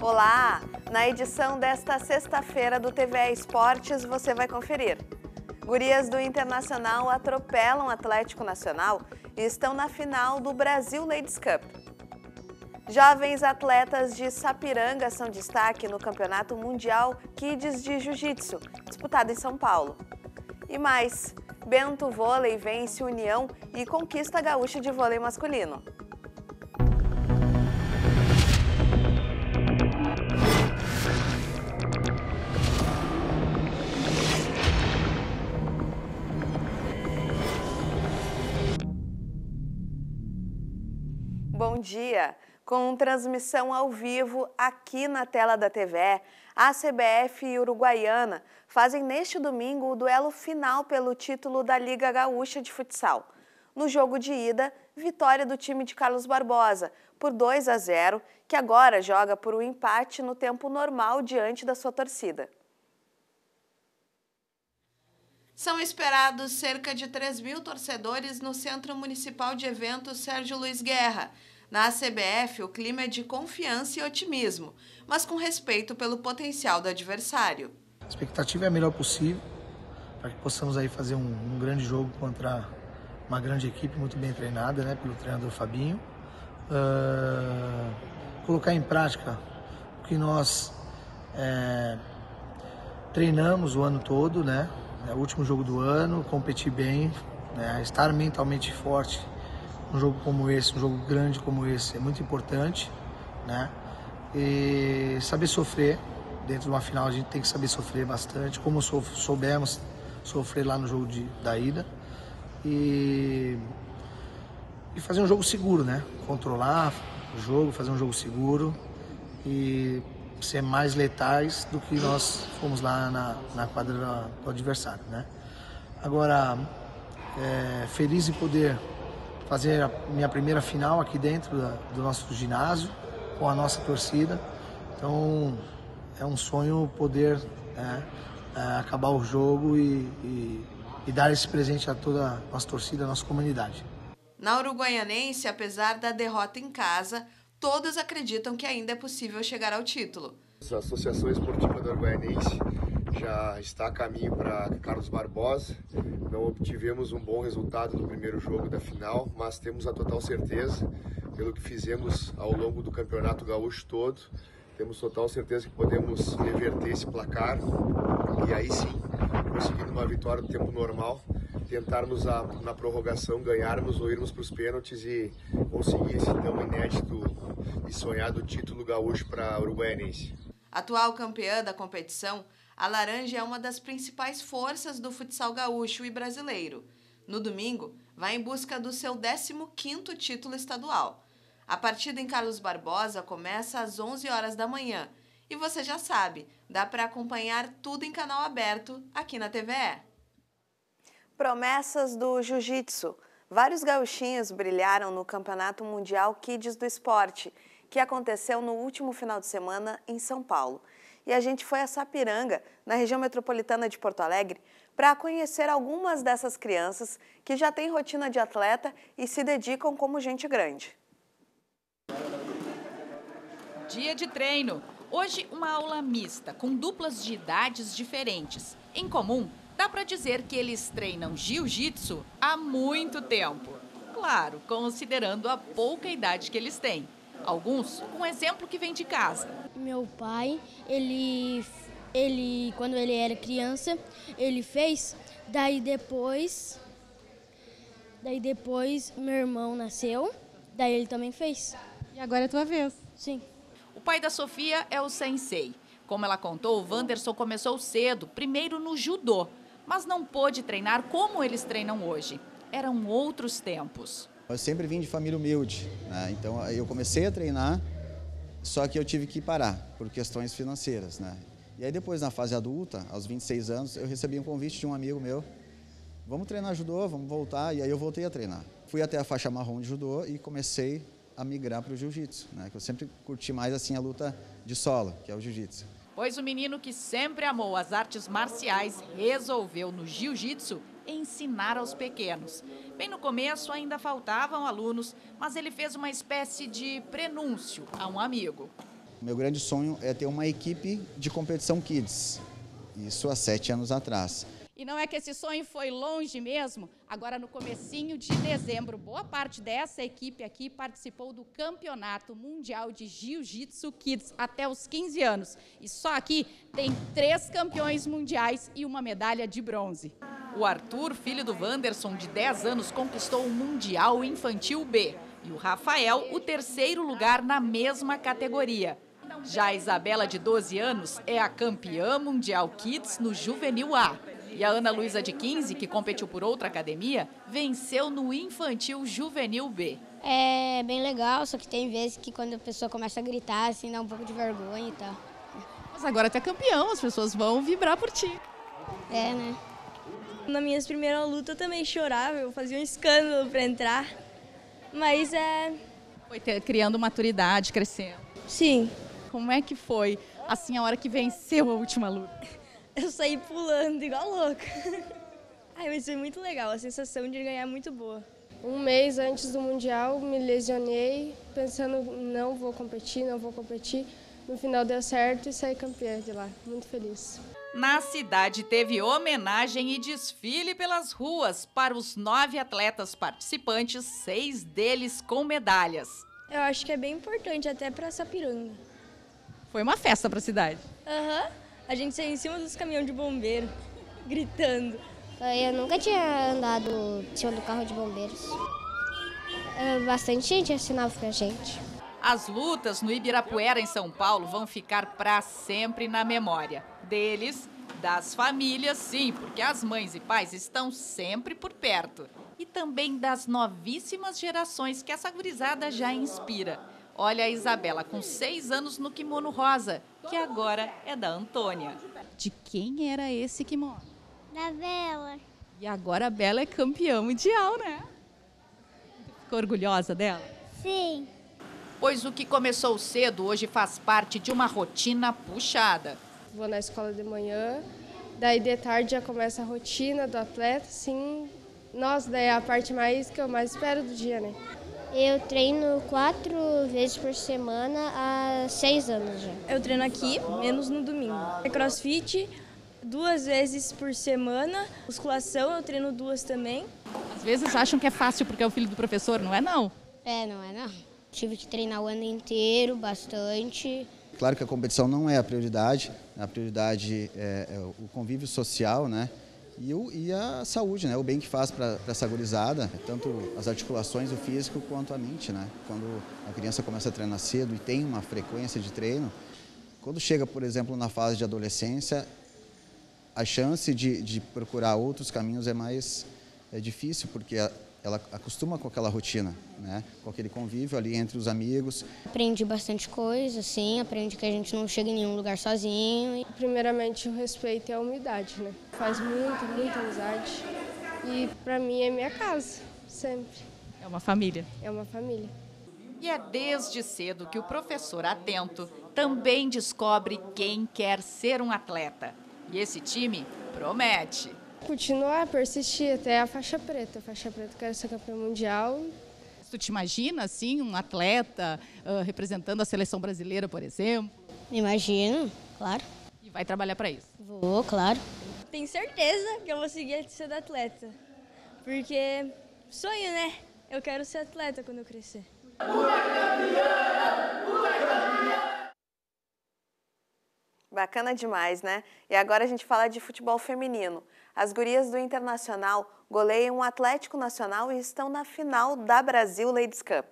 Olá! Na edição desta sexta-feira do TVE Esportes você vai conferir. Gurias do Internacional atropelam o Atlético Nacional e estão na final do Brasil Ladies Cup. Jovens atletas de Sapiranga são destaque no Campeonato Mundial Kids de Jiu-Jitsu, disputado em São Paulo. E mais, Bento Vôlei vence União e conquista a Gaúcha de vôlei masculino. Bom dia! Com transmissão ao vivo aqui na tela da TVE, a CBF e Uruguaiana fazem neste domingo o duelo final pelo título da Liga Gaúcha de Futsal. No jogo de ida, vitória do time de Carlos Barbosa por 2-0, que agora joga por um empate no tempo normal diante da sua torcida. São esperados cerca de 3.000 torcedores no Centro Municipal de Eventos Sérgio Luiz Guerra. Na CBF, o clima é de confiança e otimismo, mas com respeito pelo potencial do adversário. A expectativa é a melhor possível, para que possamos aí fazer um grande jogo contra uma grande equipe muito bem treinada, né, pelo treinador Fabinho. Colocar em prática o que nós treinamos o ano todo, né, o último jogo do ano, competir bem, né, estar mentalmente forte. Um jogo como esse, um jogo grande como esse, é muito importante, né? E saber sofrer, dentro de uma final a gente tem que saber sofrer bastante, como soubemos sofrer lá no jogo da ida. E fazer um jogo seguro, né? Controlar o jogo, fazer um jogo seguro e ser mais letais do que nós fomos lá na quadra do adversário, né? Agora, feliz em poder fazer a minha primeira final aqui dentro do nosso ginásio, com a nossa torcida. Então, é um sonho poder acabar o jogo e dar esse presente a toda a nossa torcida, a nossa comunidade. Na Uruguaianense, apesar da derrota em casa, todos acreditam que ainda é possível chegar ao título. A Associação Esportiva da Uruguaianense já está a caminho para Carlos Barbosa. Não obtivemos um bom resultado no primeiro jogo da final, mas temos a total certeza, pelo que fizemos ao longo do Campeonato Gaúcho todo, temos total certeza que podemos reverter esse placar e aí sim, conseguindo uma vitória no tempo normal, tentarmos na prorrogação ganharmos ou irmos para os pênaltis e conseguir esse tão inédito e sonhado título gaúcho para a Uruguaianense. Atual campeã da competição, a Laranja é uma das principais forças do futsal gaúcho e brasileiro. No domingo, vai em busca do seu 15º título estadual. A partida em Carlos Barbosa começa às 11 horas da manhã. E você já sabe, dá para acompanhar tudo em canal aberto aqui na TVE. Promessas do Jiu-Jitsu. Vários gauchinhos brilharam no Campeonato Mundial Kids do Esporte, que aconteceu no último final de semana em São Paulo. E a gente foi a Sapiranga, na região metropolitana de Porto Alegre, para conhecer algumas dessas crianças que já têm rotina de atleta e se dedicam como gente grande. Dia de treino. Hoje uma aula mista, com duplas de idades diferentes. Em comum, dá para dizer que eles treinam jiu-jitsu há muito tempo. Claro, considerando a pouca idade que eles têm. Alguns, um exemplo que vem de casa. Meu pai, ele quando ele era criança, ele fez, daí depois meu irmão nasceu, daí ele também fez. E agora é a tua vez. Sim. O pai da Sofia é o sensei. Como ela contou, o Wanderson começou cedo, primeiro no judô, mas não pôde treinar como eles treinam hoje. Eram outros tempos. Eu sempre vim de família humilde, né? Então eu comecei a treinar, só que eu tive que parar por questões financeiras, né? E aí depois, na fase adulta, aos 26 anos, eu recebi um convite de um amigo meu. Vamos treinar judô, vamos voltar, e aí eu voltei a treinar. Fui até a faixa marrom de judô e comecei a migrar para o jiu-jitsu, né? Que eu sempre curti mais assim a luta de solo, que é o jiu-jitsu. Pois o menino que sempre amou as artes marciais resolveu no jiu-jitsu ensinar aos pequenos. Bem no começo ainda faltavam alunos, mas ele fez uma espécie de prenúncio a um amigo. Meu grande sonho é ter uma equipe de competição Kids, isso há 7 anos atrás. E não é que esse sonho foi longe mesmo? Agora, no comecinho de dezembro, boa parte dessa equipe aqui participou do Campeonato Mundial de Jiu-Jitsu Kids até os 15 anos. E só aqui tem 3 campeões mundiais e uma medalha de bronze. O Arthur, filho do Wanderson, de 10 anos, conquistou o Mundial Infantil B. E o Rafael, o 3º lugar na mesma categoria. Já a Isabela, de 12 anos, é a campeã mundial Kids no Juvenil A. E a Ana Luísa, de 15, que competiu por outra academia, venceu no Infantil Juvenil B. É bem legal, só que tem vezes que quando a pessoa começa a gritar, assim, dá um pouco de vergonha e tal. Mas agora tu é campeão, as pessoas vão vibrar por ti. É, né? Na minha primeira luta eu também chorava, eu fazia um escândalo para entrar, mas Foi criando maturidade, crescendo. Sim, Como é que foi, assim, a hora que venceu a última luta? eu saí pulando igual louca. Ai, mas foi muito legal, a sensação de ganhar é muito boa. Um mês antes do Mundial, me lesionei, pensando, não vou competir. No final deu certo e saí campeã de lá. Muito feliz. Na cidade teve homenagem e desfile pelas ruas para os 9 atletas participantes, 6 deles com medalhas. Eu acho que é bem importante até para Sapiranga. Foi uma festa para a cidade. A gente saiu em cima dos caminhões de bombeiro, gritando. Eu nunca tinha andado em cima do carro de bombeiros. Bastante gente assinava pra gente. As lutas no Ibirapuera, em São Paulo, vão ficar para sempre na memória. Deles, das famílias, sim, porque as mães e pais estão sempre por perto. E também das novíssimas gerações que essa gurizada já inspira. Olha a Isabela, com 6 anos no kimono rosa, que agora é da Antônia. De quem era esse kimono? Da Bela. E agora a Bela é campeã mundial, né? Ficou orgulhosa dela? Sim. Pois o que começou cedo hoje faz parte de uma rotina puxada. Vou na escola de manhã, daí de tarde já começa a rotina do atleta, assim. Nossa, daí é a parte que eu mais espero do dia, né? Eu treino 4 vezes por semana há 6 anos já. Eu treino aqui, menos no domingo. É crossfit, 2 vezes por semana. Musculação, eu treino 2 também. Às vezes acham que é fácil porque é o filho do professor, não é não? Não é não. Tive que treinar o ano inteiro, bastante. Claro que a competição não é a prioridade é o convívio social, né? E a saúde, né? O bem que faz para essa gurizada, tanto as articulações, o físico, quanto a mente, né? Quando a criança começa a treinar cedo e tem uma frequência de treino, quando chega, por exemplo, na fase de adolescência, a chance de procurar outros caminhos é mais difícil, porque ela acostuma com aquela rotina, né? Com aquele convívio ali entre os amigos. Aprendi bastante coisa, assim, aprendi que a gente não chega em nenhum lugar sozinho. Primeiramente, o respeito e a humildade, né? Faz muita amizade. E para mim é minha casa, sempre. É uma família. É uma família. E é desde cedo que o professor atento também descobre quem quer ser um atleta. E esse time promete. Continuar, persistir até a faixa preta. A faixa preta quero ser campeã mundial. Tu te imagina, assim, um atleta representando a seleção brasileira, por exemplo? Imagino, claro. E vai trabalhar para isso? Vou, claro. Tenho certeza que eu vou seguir ser atleta. Porque sonho, né? Eu quero ser atleta quando eu crescer. Bacana demais, né? E agora a gente fala de futebol feminino. As gurias do Internacional goleiam o Atlético Nacional e estão na final da Brasil Ladies Cup.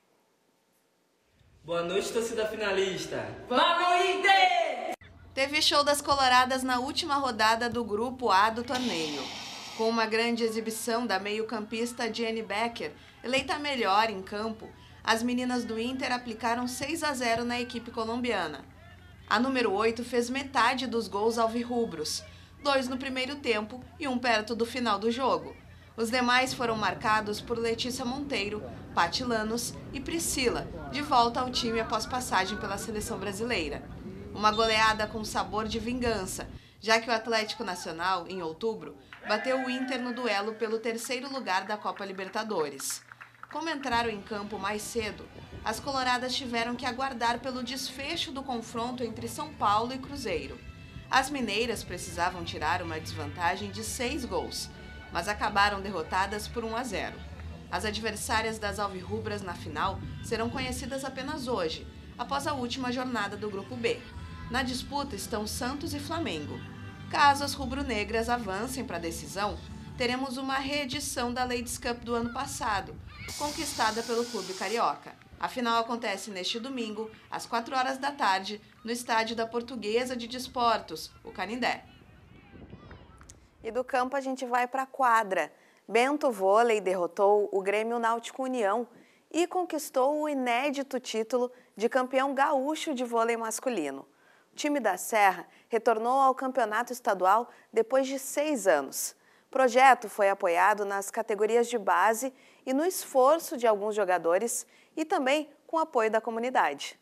Boa noite, torcida finalista. Vamos, Inter! Teve show das coloradas na última rodada do Grupo A do torneio. Com uma grande exibição da meio-campista Jenny Becker, eleita melhor em campo, as meninas do Inter aplicaram 6-0 na equipe colombiana. A número 8 fez metade dos gols alvirrubros, 2 no primeiro tempo e 1 perto do final do jogo. Os demais foram marcados por Letícia Monteiro, Paty Lanos e Priscila, de volta ao time após passagem pela seleção brasileira. Uma goleada com sabor de vingança, já que o Atlético Nacional, em outubro, bateu o Inter no duelo pelo 3º lugar da Copa Libertadores. Como entraram em campo mais cedo, as coloradas tiveram que aguardar pelo desfecho do confronto entre São Paulo e Cruzeiro. As mineiras precisavam tirar uma desvantagem de 6 gols, mas acabaram derrotadas por 1-0. As adversárias das alvirrubras na final serão conhecidas apenas hoje, após a última jornada do Grupo B. Na disputa estão Santos e Flamengo. Caso as rubro-negras avancem para a decisão, teremos uma reedição da Ladies Cup do ano passado, conquistada pelo Clube Carioca. A final acontece neste domingo, às 4 horas da tarde, no estádio da Portuguesa de Desportos, o Canindé. E do campo a gente vai para a quadra. Bento Vôlei derrotou o Grêmio Náutico União e conquistou o inédito título de campeão gaúcho de vôlei masculino. O time da Serra retornou ao campeonato estadual depois de 6 anos. O projeto foi apoiado nas categorias de base e no esforço de alguns jogadores e também com o apoio da comunidade.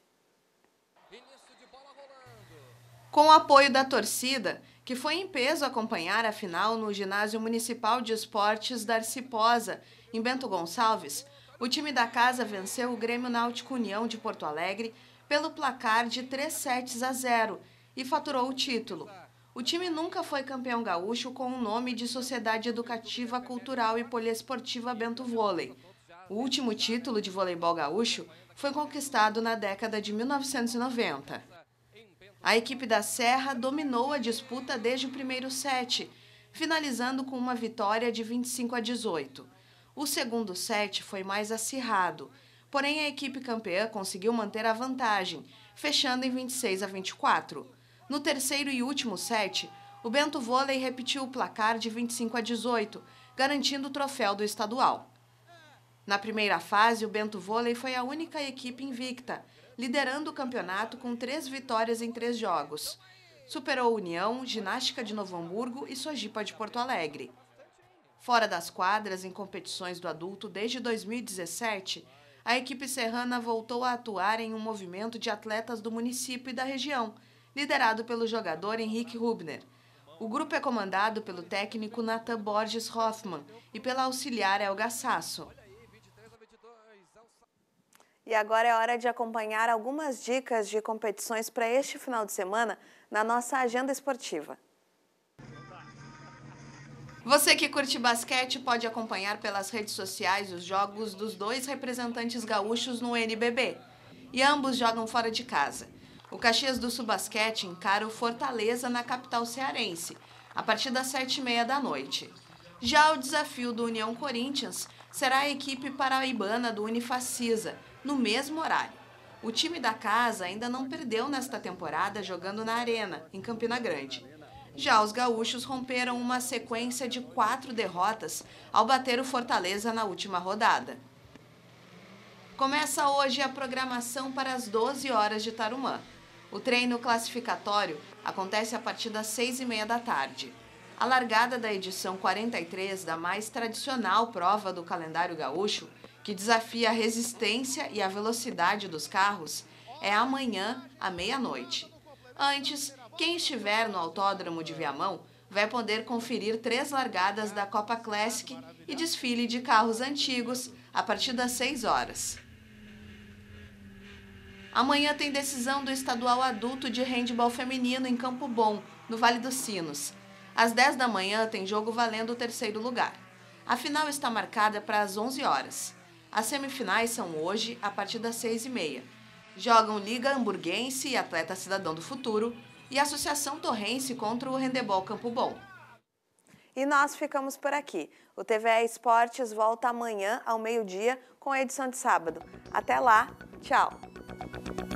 Com o apoio da torcida, que foi em peso acompanhar a final no Ginásio Municipal de Esportes Darcy Posa, em Bento Gonçalves, o time da casa venceu o Grêmio Náutico União de Porto Alegre pelo placar de 3-0 e faturou o título. O time nunca foi campeão gaúcho com o nome de Sociedade Educativa, Cultural e Poliesportiva Bento Vôlei. O último título de voleibol gaúcho foi conquistado na década de 1990. A equipe da Serra dominou a disputa desde o primeiro set, finalizando com uma vitória de 25-18. O segundo set foi mais acirrado, porém a equipe campeã conseguiu manter a vantagem, fechando em 26-24. No terceiro e último set, o Bento Vôlei repetiu o placar de 25-18, garantindo o troféu do estadual. Na primeira fase, o Bento Vôlei foi a única equipe invicta, liderando o campeonato com 3 vitórias em 3 jogos. Superou União, Ginástica de Novo Hamburgo e Sojipa de Porto Alegre. Fora das quadras, em competições do adulto desde 2017, a equipe serrana voltou a atuar em um movimento de atletas do município e da região, liderado pelo jogador Henrique Rubner. O grupo é comandado pelo técnico Nathan Borges Hoffmann e pela auxiliar Elga Sasso. E agora é hora de acompanhar algumas dicas de competições para este final de semana na nossa agenda esportiva. Você que curte basquete pode acompanhar pelas redes sociais os jogos dos 2 representantes gaúchos no NBB. E ambos jogam fora de casa. O Caxias do Sul Basquete encara o Fortaleza na capital cearense, a partir das 7h30 da noite. Já o desafio do União Corinthians será a equipe paraibana do Unifacisa, no mesmo horário. O time da casa ainda não perdeu nesta temporada jogando na Arena, em Campina Grande. Já os gaúchos romperam uma sequência de 4 derrotas ao bater o Fortaleza na última rodada. Começa hoje a programação para as 12 horas de Tarumã. O treino classificatório acontece a partir das 6h30 da tarde. A largada da edição 43 da mais tradicional prova do calendário gaúcho, que desafia a resistência e a velocidade dos carros, é amanhã à meia-noite. Antes, quem estiver no Autódromo de Viamão vai poder conferir 3 largadas da Copa Classic e desfile de carros antigos a partir das 6 horas. Amanhã tem decisão do estadual adulto de handebol feminino em Campo Bom, no Vale dos Sinos. Às 10 da manhã tem jogo valendo o 3º lugar. A final está marcada para as 11 horas. As semifinais são hoje, a partir das 6h30. Jogam Liga Hamburguense e Atleta Cidadão do Futuro e Associação Torrense contra o Handebol Campo Bom. E nós ficamos por aqui. O TVE Esportes volta amanhã ao meio-dia com a edição de sábado. Até lá, tchau!